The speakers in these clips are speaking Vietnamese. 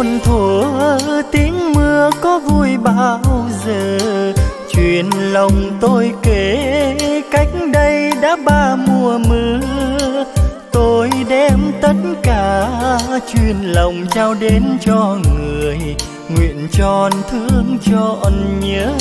muôn thuở, tiếng mưa có vui bao giờ. Chuyện lòng tôi kể cách đây đã 3 mùa mưa. Tôi đem tất cả chuyện lòng trao đến cho người, nguyện tròn thương trọn nhớ.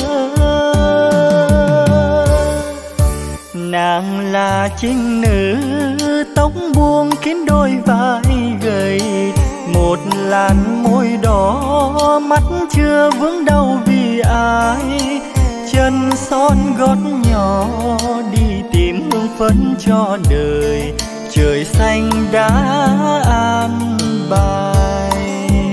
Nàng là trinh nữ tóc buông kín đôi vai gầy, một làn môi đỏ mắt chưa vướng đâu vì ai. Chân son gót nhỏ đi tìm hương phấn cho đời, trời xanh đã an bài.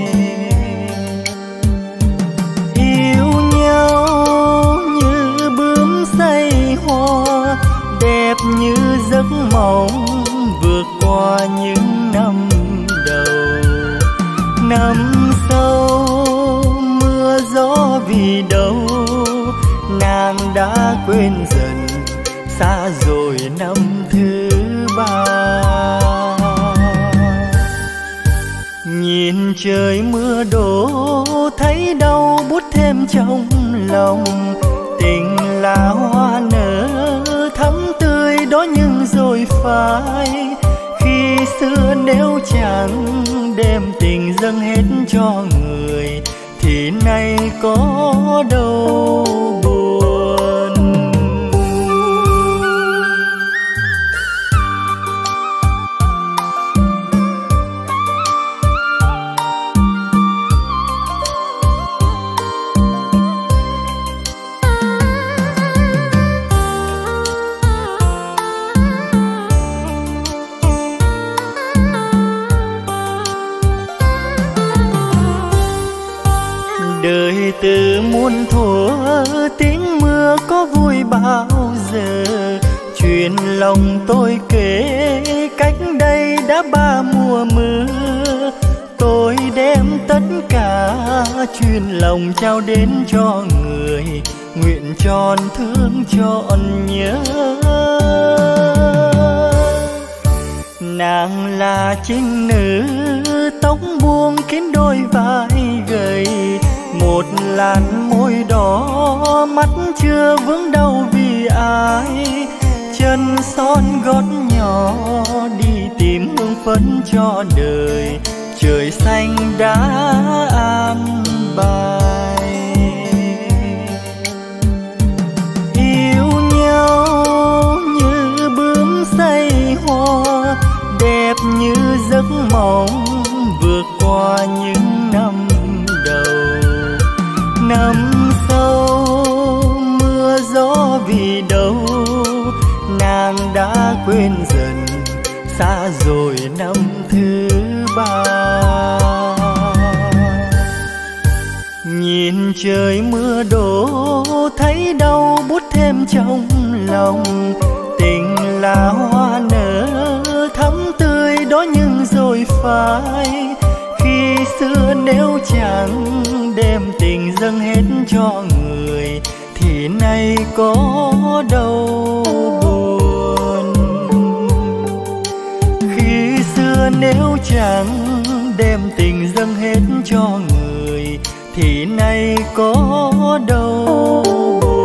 Yêu nhau như bướm say hoa, đẹp như giấc mộng vượt qua những năm đầu. Năm sâu mưa gió vì đâu, nàng đã quên dần xa rồi năm thứ 3. Nhìn trời mưa đổ thấy đau buốt thêm trong lòng. Tình là hoa nở thắm tươi đó nhưng rồi phai. Khi xưa nếu chẳng đem tình dâng hết cho người, thì nay có đâu buồn. Đời từ muôn thuở, tiếng mưa có vui bao giờ. Chuyện lòng tôi kể cách đây đã 3 mùa mưa. Tôi đem tất cả chuyện lòng trao đến cho người, nguyện tròn thương trọn nhớ. Nàng là trinh nữ tóc buông kín đôi vai gầy, một làn môi đỏ mắt chưa vướng đâu vì ai. Chân son gót nhỏ đi tìm hương phấn cho đời, trời xanh đã an bài. Yêu nhau như bướm say hoa, đẹp như giấc mộng vượt qua những năm đầu. Năm sâu mưa gió vì đâu, nàng đã quên dần xa rồi năm thứ 3. Nhìn trời mưa đổ thấy đau buốt thêm trong lòng. Tình là hoa nở thắm tươi đó nhưng rồi phai. Khi xưa nếu chẳng đem tình dâng hết cho người, thì nay có đâu buồn. Khi xưa nếu chẳng đem tình dâng hết cho người, thì nay có đâu buồn.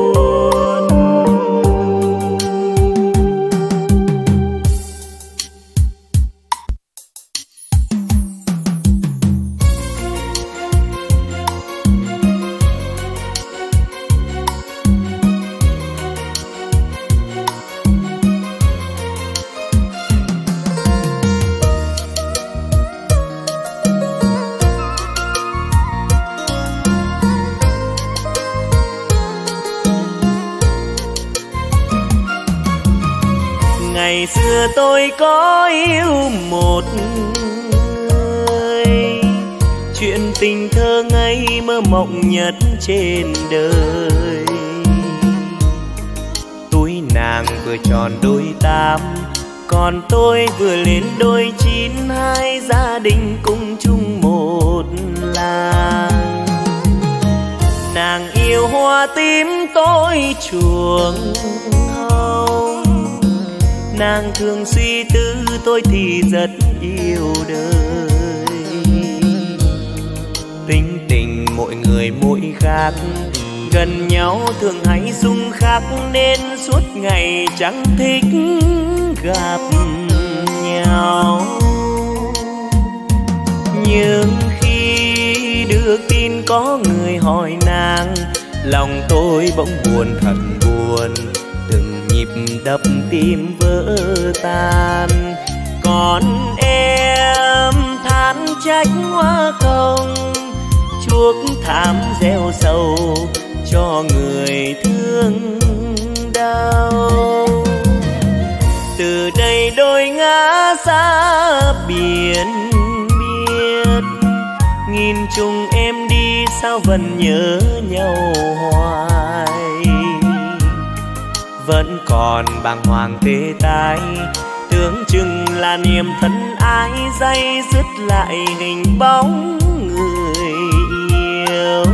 Ngày xưa tôi có yêu một người, chuyện tình thơ ngây mơ mộng nhất trên đời. Tuổi nàng vừa tròn đôi 8, còn tôi vừa lên đôi 9. Hai gia đình cùng chung một làng. Nàng yêu hoa tím, tôi chuộng hồng. Nàng thường suy tư, tôi thì rất yêu đời. Tính tình mỗi người mỗi khác, gần nhau thường hay xung khắc nên suốt ngày chẳng thích gặp nhau. Nhưng khi được tin có người hỏi nàng, lòng tôi bỗng buồn thật buồn, từng nhịp đập tim vỡ tan. Còn em than trách hoa không, chuốc thảm gieo sầu cho người thương đau. Từ đây đôi ngã xa biển biết, nghìn trùng em đi sao vẫn nhớ nhau hoài. Vẫn còn bàng hoàng tê tái, tưởng chừng là niềm thân ái day dứt lại hình bóng người yêu.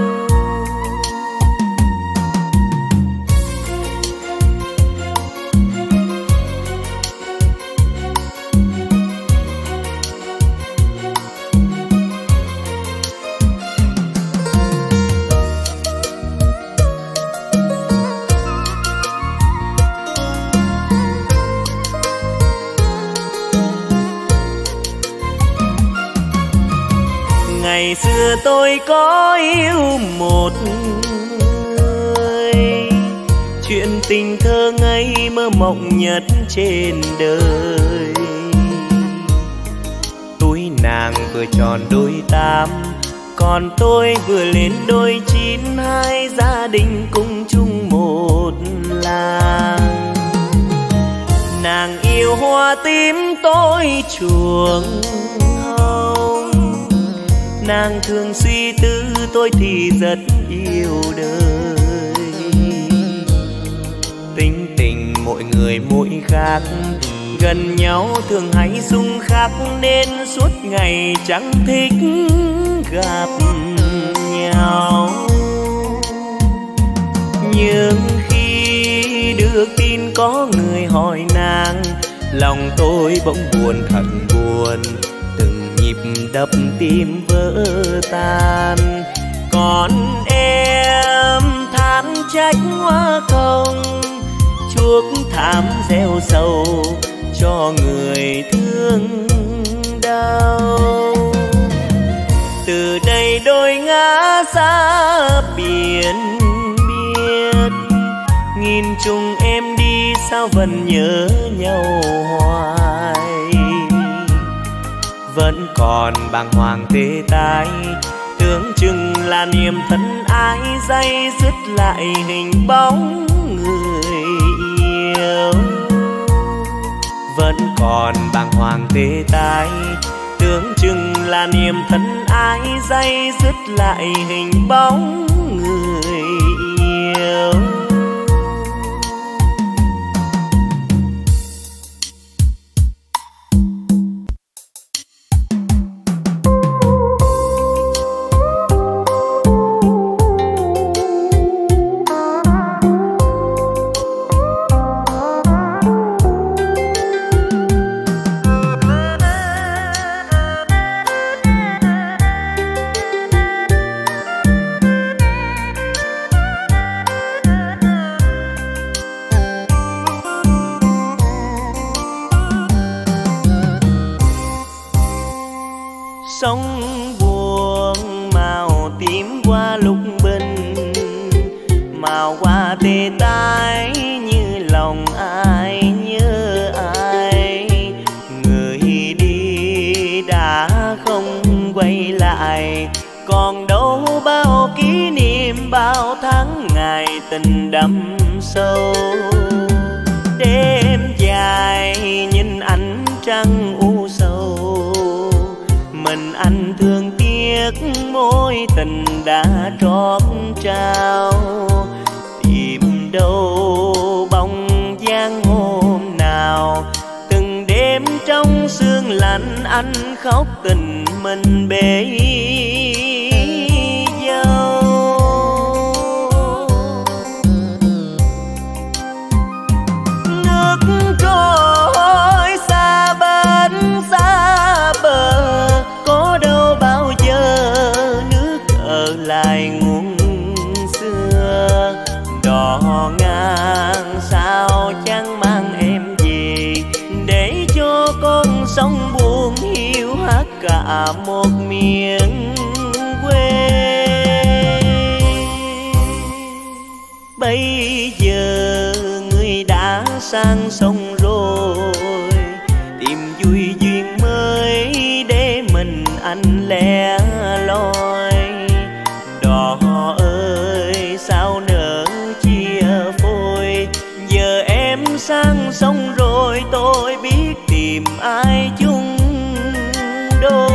Ngày xưa tôi có yêu một người, chuyện tình thơ ngây mơ mộng nhất trên đời. Tuổi nàng vừa tròn đôi tám, còn tôi vừa lên đôi chín, hai gia đình cùng chung một làng. Nàng yêu hoa tím, tôi chuộng hồng. Nàng thường suy tư, tôi thì rất yêu đời. Tính tình mỗi người mỗi khác, gần nhau thường hay xung khắc nên suốt ngày chẳng thích gặp nhau. Nhưng khi được tin có người hỏi nàng, lòng tôi bỗng buồn thật buồn, từng nhịp đập tim vỡ tan. Còn em than trách hoa không, chuốc thảm gieo sầu cho người thương đau. Từ đây đôi ngã xa biển biết, nghìn trùng em đi sao vẫn nhớ nhau hoài. Vẫn còn bàng hoàng tê tái, tưởng chừng là niềm thân ái day dứt lại hình bóng người yêu. Vẫn còn bàng hoàng tê tái, tưởng chừng là niềm thân ái day dứt lại hình bóng người yêu. Sông buồn màu tím qua lúc bình, màu hoa tê tái như lòng ai nhớ ai. Người đi đã không quay lại, còn đâu bao kỷ niệm bao tháng ngày tình đậm sâu. Đêm dài nhìn ánh trăng u sầu, mình anh thương tiếc mối tình đã trót trao. Tìm đâu bóng dáng hôm nào, từng đêm trong sương lạnh anh khóc tình mình bể dâu. Nước trôi xa bên xa bờ, có đâu bao giờ một miền quê. Bây giờ người đã sang sông rồi, tìm vui duyên mới để mình anh lẻ loi. Đò ơi sao nỡ chia phôi, giờ em sang sông rồi tôi biết tìm ai chung đôi.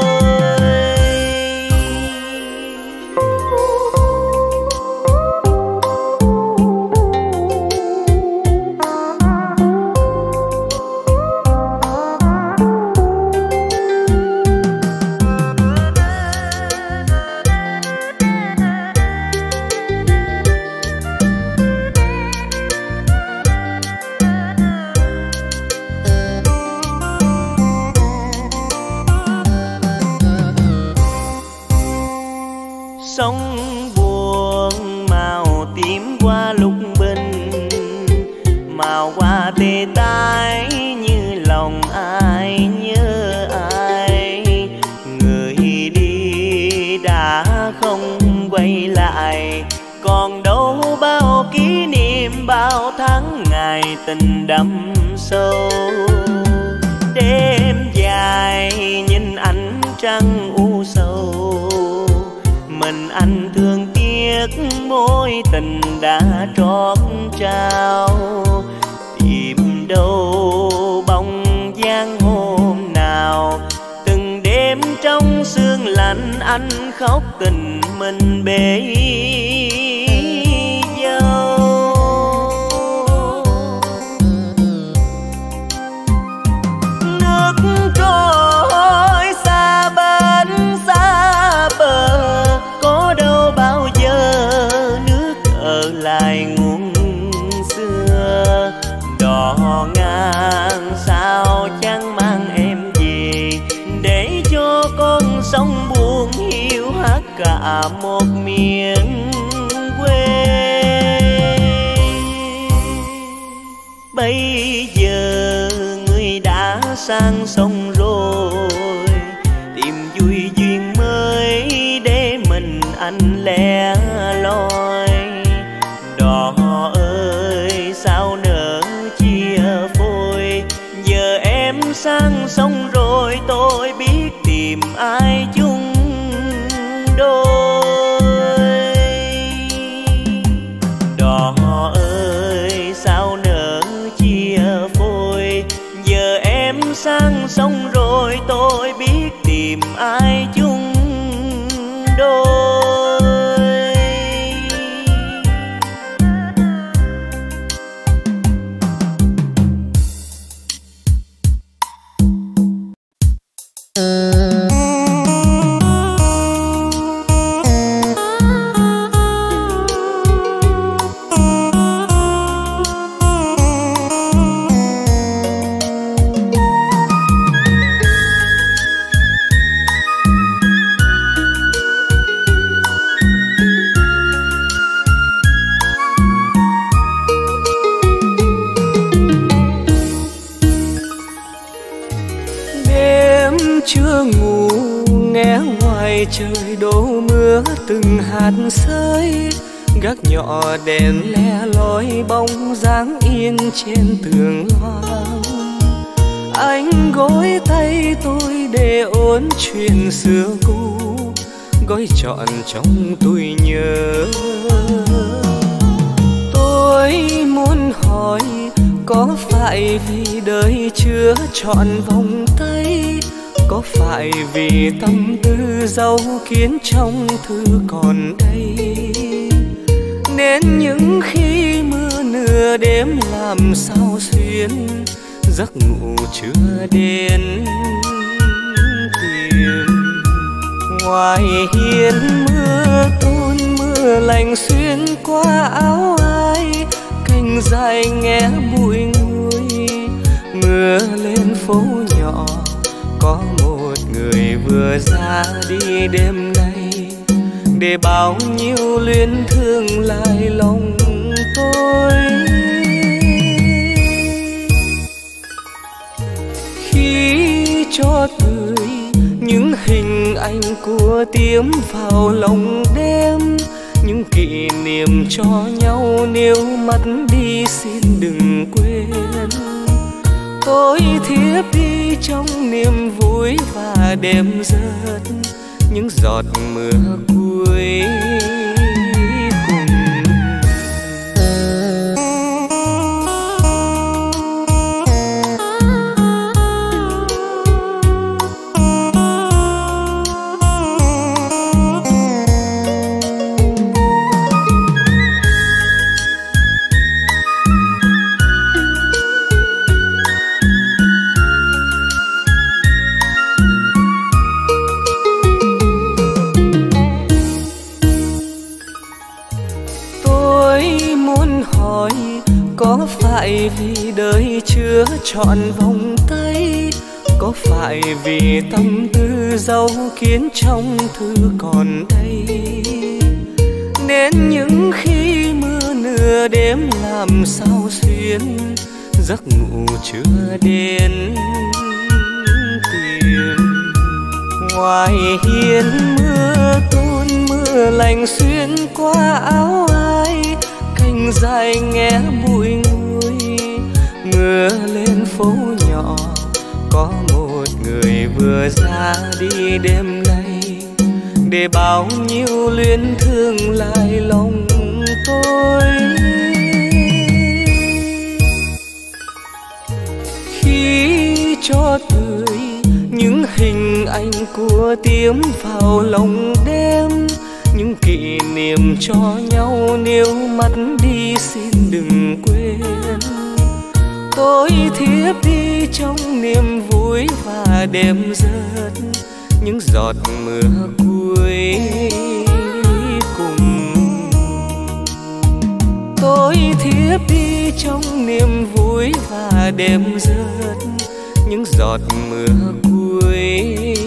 Sông buồn màu tím qua lúc bình, màu hoa tê tái như lòng ai nhớ ai. Người đi đã không quay lại, còn đâu bao kỷ niệm bao tháng ngày tình đậm sâu. Đêm dài nhìn ánh trăng u sầu, mình anh thương tiếc mối tình đã trót trao. Tìm đâu bóng dáng hôm nào, từng đêm trong sương lạnh anh khóc tình mình bể dâu. Nước trôi xa bên xa bờ, có đâu bao giờ nước ở lại nguồn xưa. Đò ngang sao chẳng mang em về, để cho con sông buồn hiu hắt cả một miền quê. Bây giờ người đã sang sông rồi, tìm vui duyên mới để mình anh lẻ loi. Đò ơi sao nỡ chia phôi, giờ em sang sông rồi tôi biết tìm ai chung đôi. Đò ơi sao nỡ chia phôi, giờ em sang sông rồi tôi biết tìm ai chung đôi. Chưa ngủ nghe ngoài trời đổ mưa từng hạt rơi, gác nhỏ đèn le lói bóng dáng yên trên tường loang. Anh gối tay tôi để ôn chuyện xưa cũ, gói trọn trong tôi nhớ. Tôi muốn hỏi có phải vì đời chưa trọn vòng tay, có phải vì tâm tư dấu kín trong thư còn đây, nên những khi mưa nửa đêm làm sao xuyên giấc ngủ chưa đến tìm. Ngoài hiên mưa tuôn mưa lạnh xuyên qua áo ai, cành dài nghe bụi nguôi. Mưa lên phố nhỏ có một người vừa ra đi đêm nay, để bao nhiêu luyến thương lại lòng tôi. Khi cho tươi những hình anh của tiếng vào lòng đêm, những kỷ niệm cho nhau nếu mất đi xin đừng quên. Tôi thiếp đi trong niềm vui và đêm rớt những giọt mưa cuối cùng. Có phải vì đời chưa trọn vòng tay, có phải vì tâm tư dấu kín trong thư còn đây, nên những khi mưa nửa đêm làm sao xuyên giấc ngủ chưa đến tìm. Ngoài hiên mưa tuôn mưa lạnh xuyên qua áo ai, cành dài nghe bụi nguôi. Mưa lên phố nhỏ có một người vừa ra đi đêm nay, để bao nhiêu luyến thương lại lòng tôi. Khi cho tươi những hình ảnh của tiếng vào lòng đêm, những kỷ niệm cho nhau nếu mất đi xin đừng quên. Tôi thiếp đi trong niềm vui và đêm rớt những giọt mưa cuối cùng. Tôi thiếp đi trong niềm vui và đêm rớt những giọt mưa cuối